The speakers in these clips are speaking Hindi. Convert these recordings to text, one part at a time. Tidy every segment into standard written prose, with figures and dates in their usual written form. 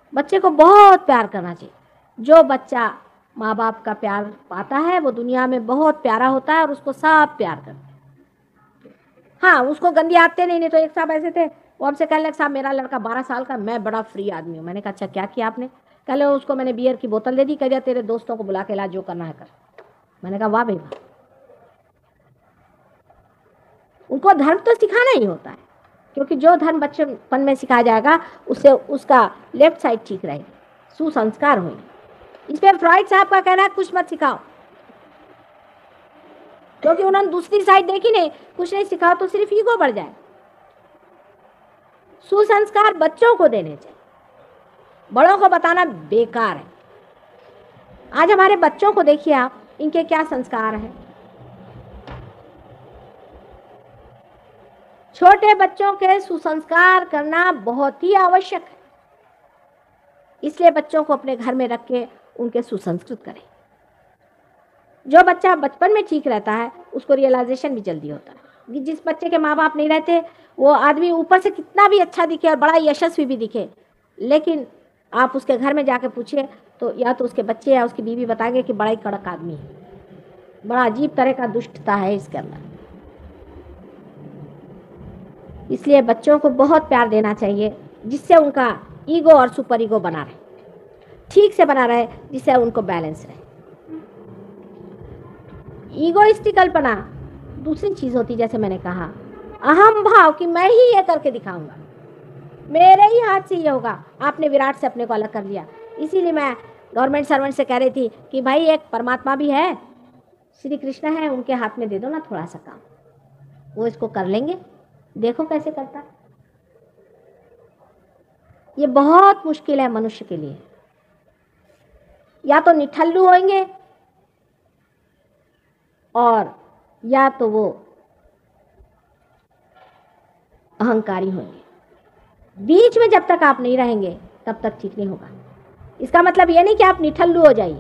बच्चे को बहुत प्यार करना चाहिए। जो बच्चा माँ बाप का प्यार पाता है वो दुनिया में बहुत प्यारा होता है और उसको सब प्यार करते हैं। हाँ, उसको गंदी आदतें नहीं तो एक साहब ऐसे थे, वो हमसे कहने लगे, साहब मेरा लड़का 12 साल का, मैं बड़ा फ्री आदमी हूँ। मैंने कहा अच्छा क्या किया आपने? कह लो उसको मैंने बियर की बोतल दे दी, कह दिया तेरे दोस्तों को बुला के ला, जो करना है कर। मैंने कहा वाह भाई वाह। उनको धर्म तो सिखाना ही होता है, क्योंकि जो धर्म बचपन में सिखाया जाएगा उससे उसका लेफ्ट साइड ठीक रहेगी, सुसंस्कार होंगे। इस पर फ्रॉइड साहब का कहना है कुछ मत सिखाओ, क्योंकि उन्होंने दूसरी साइड देखी नहीं, कुछ नहीं सिखाओ तो सिर्फ ईगो बढ़ जाए। सुसंस्कार बच्चों को देने चाहिए, बड़ों को बताना बेकार है। आज हमारे बच्चों को देखिए आप, इनके क्या संस्कार हैं। छोटे बच्चों के सुसंस्कार करना बहुत ही आवश्यक है, इसलिए बच्चों को अपने घर में रख के उनके सुसंस्कृत करें। जो बच्चा बचपन में ठीक रहता है उसको रियलाइजेशन भी जल्दी होता है। जिस बच्चे के माँ बाप नहीं रहते, वो आदमी ऊपर से कितना भी अच्छा दिखे और बड़ा यशस्वी भी दिखे, लेकिन आप उसके घर में जाके पूछिए तो या तो उसके बच्चे या उसकी बीवी बताएंगे कि बड़ा ही कड़क आदमी है, बड़ा अजीब तरह का दुष्टता है इसके अंदर। इसलिए बच्चों को बहुत प्यार देना चाहिए, जिससे उनका ईगो और सुपर ईगो बना रहे, ठीक से बना रहे, जिससे उनको बैलेंस रहे। ईगोइस्टिकलपना दूसरी चीज होती, जैसे मैंने कहा अहम भाव कि मैं ही ये करके दिखाऊंगा, मेरे ही हाथ से ये होगा। आपने विराट से अपने को अलग कर लिया। इसीलिए मैं गवर्नमेंट सर्वेंट से कह रही थी कि भाई एक परमात्मा भी है, श्री कृष्ण है, उनके हाथ में दे दो ना थोड़ा सा काम, वो इसको कर लेंगे, देखो कैसे करता है। ये बहुत मुश्किल है मनुष्य के लिए, या तो निठल्लू होंगे और या तो वो अहंकारी होंगे। बीच में जब तक आप नहीं रहेंगे तब तक ठीक नहीं होगा। इसका मतलब ये नहीं कि आप निठल्लू हो जाइए।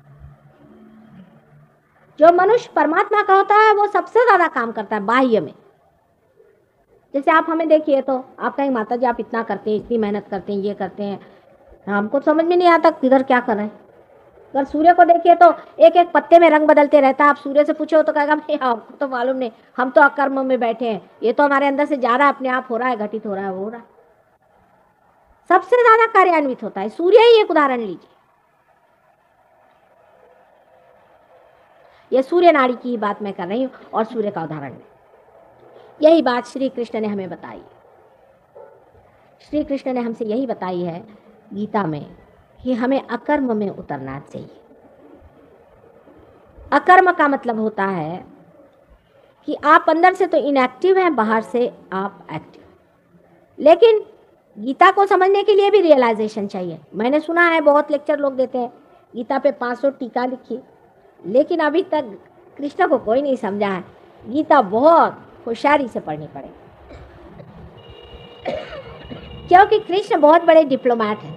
जो मनुष्य परमात्मा का होता है वो सबसे ज्यादा काम करता है बाह्य में। जैसे आप हमें देखिए तो आप कहेंगे माता जी आप इतना करते हैं, इतनी मेहनत करते हैं, ये करते हैं, हमको समझ में नहीं आता किधर क्या कर रहे हैं। अगर सूर्य को देखिए तो एक एक पत्ते में रंग बदलते रहता है। आप सूर्य से पूछो तो कहेगा भाई हमको तो मालूम नहीं, हम तो अकर्म में बैठे हैं, ये तो हमारे अंदर से जा रहा है, अपने आप हो रहा है, घटित हो रहा है, वो हो रहा है। सबसे ज्यादा कार्यान्वित होता है सूर्य ही। एक उदाहरण लीजिए, ये सूर्य नाड़ी की बात मैं कर रही हूं और सूर्य का उदाहरण है। यही बात श्री कृष्ण ने हमें बताई। श्री कृष्ण ने हमसे यही बताई है गीता में कि हमें अकर्म में उतरना चाहिए। अकर्म का मतलब होता है कि आप अंदर से तो इनएक्टिव हैं, बाहर से आप एक्टिव। लेकिन गीता को समझने के लिए भी रियलाइजेशन चाहिए। मैंने सुना है बहुत लेक्चर लोग देते हैं, गीता पे 500 टीका लिखी, लेकिन अभी तक कृष्ण को कोई नहीं समझा है। गीता बहुत होशियारी से पढ़नी पड़ेगी, क्योंकि कृष्ण बहुत बड़े डिप्लोमैट हैं।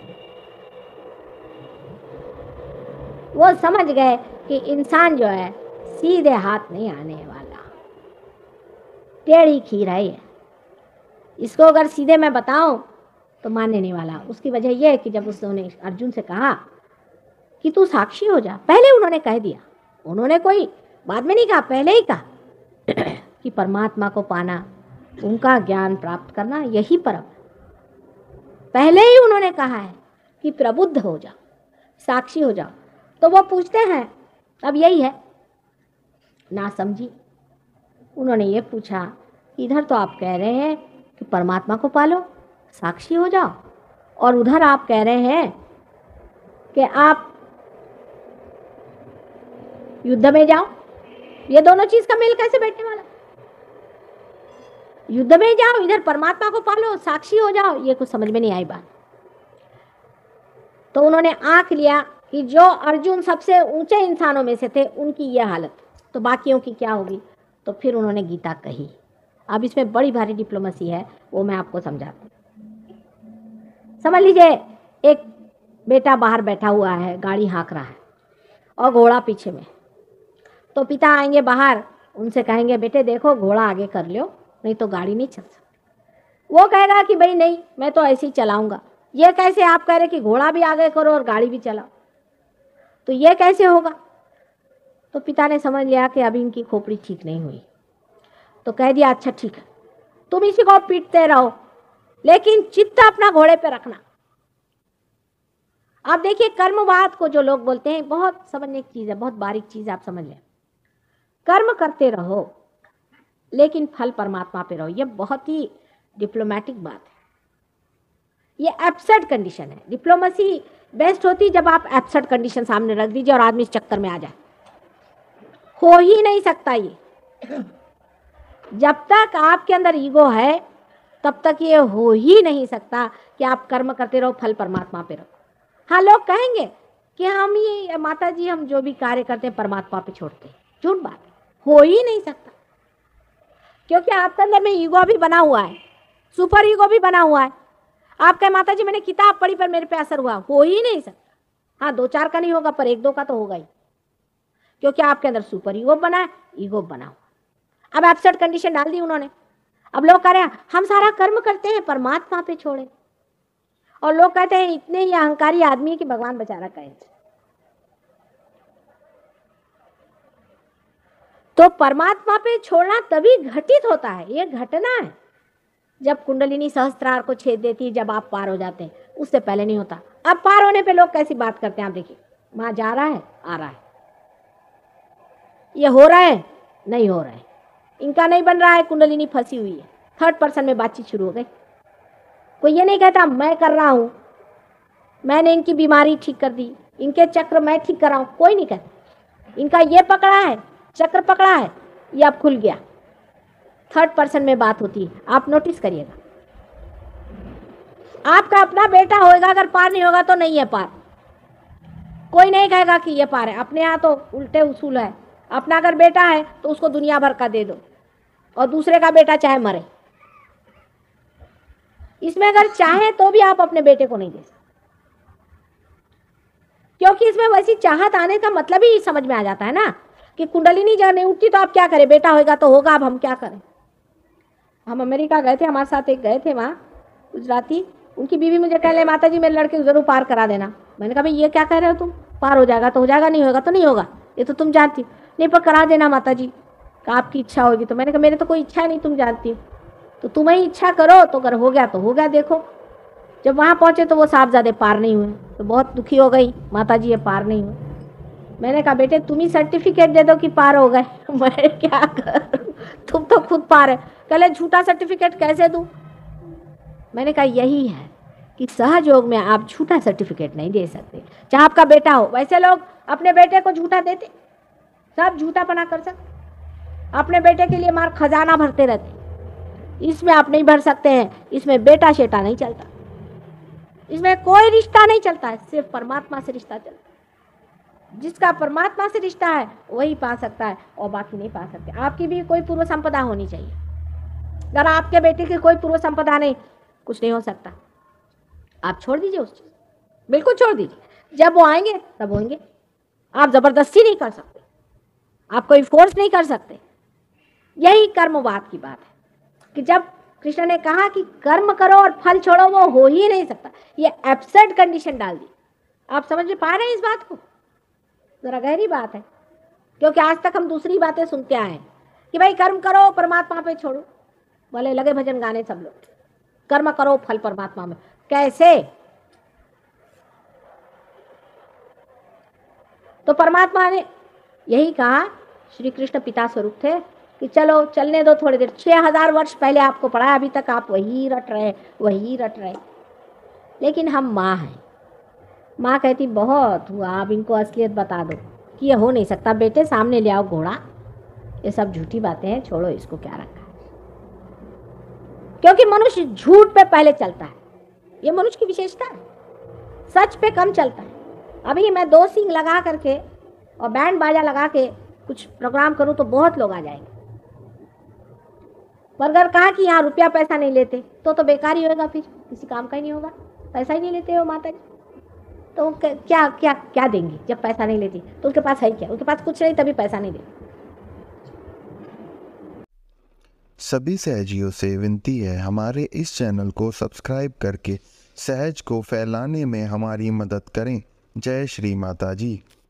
वो समझ गए कि इंसान जो है सीधे हाथ नहीं आने वाला, टेढ़ी खीर है ये। इसको अगर सीधे मैं बताऊं तो मानने नहीं वाला। उसकी वजह यह है कि जब उसने अर्जुन से कहा कि तू साक्षी हो जा, पहले उन्होंने कह दिया, उन्होंने कोई बाद में नहीं कहा, पहले ही कहा कि परमात्मा को पाना, उनका ज्ञान प्राप्त करना यही परम। पहले ही उन्होंने कहा है कि प्रबुद्ध हो जाओ, साक्षी हो जाओ। तो वो पूछते हैं, अब यही है ना समझी। उन्होंने ये पूछा, इधर तो आप कह रहे हैं कि परमात्मा को पालो, साक्षी हो जाओ, और उधर आप कह रहे हैं कि आप युद्ध में जाओ। ये दोनों चीज का मेल कैसे बैठने वाला? युद्ध में जाओ, इधर परमात्मा को पालो, साक्षी हो जाओ, ये कुछ समझ में नहीं आई बात। तो उन्होंने आंक लिया कि जो अर्जुन सबसे ऊंचे इंसानों में से थे उनकी यह हालत, तो बाकियों की क्या होगी। तो फिर उन्होंने गीता कही। अब इसमें बड़ी भारी डिप्लोमेसी है, वो मैं आपको समझाती हूँ। समझ लीजिए एक बेटा बाहर बैठा हुआ है, गाड़ी हाँक रहा है और घोड़ा पीछे में। तो पिता आएंगे बाहर, उनसे कहेंगे बेटे देखो घोड़ा आगे कर लो, नहीं तो गाड़ी नहीं चल सकती। वो कहेगा कि भाई नहीं, मैं तो ऐसे ही चलाऊंगा। ये कैसे आप कह रहे कि घोड़ा भी आगे करो और गाड़ी भी चलाओ, तो ये कैसे होगा? तो पिता ने समझ लिया कि अभी इनकी खोपड़ी ठीक नहीं हुई, तो कह दिया अच्छा ठीक है, तुम इसी को पीटते रहो, लेकिन चित्त अपना घोड़े पे रखना। आप देखिए, कर्मवाद को जो लोग बोलते हैं, बहुत समझने की चीज है, बहुत बारीक चीज है, आप समझ लें। कर्म करते रहो लेकिन फल परमात्मा पे रहो, ये बहुत ही डिप्लोमेटिक बात है। ये एब्सर्ड कंडीशन है। डिप्लोमेसी बेस्ट होती जब आप एब्सर्ड कंडीशन सामने रख दीजिए और आदमी इस चक्कर में आ जाए। हो ही नहीं सकता ये। जब तक आपके अंदर ईगो है तब तक ये हो ही नहीं सकता कि आप कर्म करते रहो, फल परमात्मा पे रहो। हाँ, लोग कहेंगे कि हम ये माता जी हम जो भी कार्य करते हैं परमात्मा पे छोड़ते हैं, झूठ बात है, हो ही नहीं सकता, क्योंकि आपके अंदर में ईगो भी बना हुआ है, सुपर ईगो भी बना हुआ है। आप कहे माता जी मैंने किताब पढ़ी पर मेरे पे असर हुआ, हो ही नहीं सकता। हाँ, 2-4 का नहीं होगा पर 1-2 का तो होगा ही, क्योंकि आपके अंदर सुपर ईगो बना है, ईगो बना हुआ। अब एब्सर्ड कंडीशन डाल दी उन्होंने। अब लोग कह रहे हैं हम सारा कर्म करते हैं परमात्मा पे छोड़े, और लोग कहते हैं इतने ही अहंकारी आदमी है कि भगवान बेचारा कहे। तो परमात्मा पे छोड़ना तभी घटित होता है, ये घटना है जब कुंडलिनी सहस्त्रार को छेद देती है, जब आप पार हो जाते हैं, उससे पहले नहीं होता। अब पार होने पे लोग कैसी बात करते हैं, आप देखिए, वहां जा रहा है, आ रहा है, ये हो रहा है, नहीं हो रहा है, इनका नहीं बन रहा है, कुंडलिनी फंसी हुई है। थर्ड पर्सन में बातचीत शुरू हो गई। कोई ये नहीं कहता मैं कर रहा हूं, मैंने इनकी बीमारी ठीक कर दी, इनके चक्र मैं ठीक कर रहा हूं, कोई नहीं कहता। इनका ये पकड़ा है, चक्र पकड़ा है, ये अब खुल गया। थर्ड पर्सन में बात होती है, आप नोटिस करिएगा। आपका अपना बेटा होएगा, अगर पार नहीं होगा तो नहीं है पार, कोई नहीं कहेगा कि ये पार है। अपने यहाँ तो उल्टे उसूल है, अपना अगर बेटा है तो उसको दुनिया भर का दे दो, और दूसरे का बेटा चाहे मरे। इसमें अगर चाहे तो भी आप अपने बेटे को नहीं दे सकते, क्योंकि इसमें वैसी चाहत आने का मतलब ही समझ में आ जाता है ना कि कुंडलिनी जब नहीं उठती तो आप क्या करें, बेटा होएगा तो होगा, अब हम क्या करें। हम अमेरिका गए थे, हमारे साथ एक गए थे वहाँ गुजराती, उनकी बीवी मुझे कह रहे माता जी मेरे लड़के को जरूर पार करा देना। मैंने कहा भाई ये क्या कह रहे हो तुम, पार हो जाएगा तो हो जाएगा, नहीं होगा तो नहीं होगा, ये तो तुम जानती हो। नहीं पर करा देना माता जी, आपकी इच्छा होगी। तो मैंने कहा मेरे तो कोई इच्छा नहीं, तुम जानती हो, तो तुम ही इच्छा करो, तो अगर हो गया तो हो गया। देखो जब वहाँ पहुँचे तो वो साहबजादे पार नहीं हुए, तो बहुत दुखी हो गई, माता जी ये पार नहीं हुए। मैंने कहा बेटे तुम ही सर्टिफिकेट दे दो कि पार हो गए, मैं क्या करूं, तुम तो खुद पार है। कहले झूठा सर्टिफिकेट कैसे दूं। मैंने कहा यही है कि सहयोग में आप झूठा सर्टिफिकेट नहीं दे सकते, चाहे आपका बेटा हो। वैसे लोग अपने बेटे को झूठा देते, सब झूठा बना कर सकते, अपने बेटे के लिए मार खजाना भरते रहते। इसमें आप नहीं भर सकते हैं, इसमें बेटा शेटा नहीं चलता, इसमें कोई रिश्ता नहीं चलता है, सिर्फ परमात्मा से रिश्ता चलता है। जिसका परमात्मा से रिश्ता है वही पा सकता है, और बाकी नहीं पा सकते। आपकी भी कोई पूर्व संपदा होनी चाहिए, अगर आपके बेटे की कोई पूर्व संपदा नहीं, कुछ नहीं हो सकता। आप छोड़ दीजिए उस चीज, बिल्कुल छोड़ दीजिए, जब वो आएंगे तब होंगे। आप जबरदस्ती नहीं कर सकते, आप कोई फोर्स नहीं कर सकते। यही कर्मवाद की बात है कि जब कृष्ण ने कहा कि कर्म करो और फल छोड़ो, वो हो ही नहीं सकता, ये एब्सर्ड कंडीशन डाल दी। आप समझ में पा रहे हैं इस बात को, जरा गहरी बात है, क्योंकि आज तक हम दूसरी बातें सुनते आए हैं कि भाई कर्म करो परमात्मा पे छोड़ो, बोले लगे भजन गाने सब लोग, कर्म करो फल परमात्मा में। कैसे? तो परमात्मा ने यही कहा, श्री कृष्ण पिता स्वरूप थे कि चलो चलने दो थोड़ी देर। 6000 वर्ष पहले आपको पढ़ा, अभी तक आप वही रट रहे, वही रट रहे। लेकिन हम माँ हैं, माँ कहती बहुत हुआ, आप इनको असलियत बता दो कि ये हो नहीं सकता। बेटे सामने ले आओ घोड़ा, ये सब झूठी बातें हैं, छोड़ो इसको, क्या रखा है। क्योंकि मनुष्य झूठ पे पहले चलता है, ये मनुष्य की विशेषता है, सच पे कम चलता है। अभी मैं 2 सींग लगा करके और बैंड बाजा लगा के कुछ प्रोग्राम करूं तो बहुत लोग आ जाएंगे, पर अगर कहा कि यहाँ रुपया पैसा नहीं लेते तो बेकार ही होगा, फिर किसी काम का ही नहीं होगा। पैसा ही नहीं लेते हो माता जी, तो क्या क्या क्या देंगी जब पैसा नहीं लेती? तो उनके पास है क्या? उनके पास कुछ नहीं, तभी पैसा नहीं देती। सभी सहजियों से विनती है, हमारे इस चैनल को सब्सक्राइब करके सहज को फैलाने में हमारी मदद करें। जय श्री माता जी।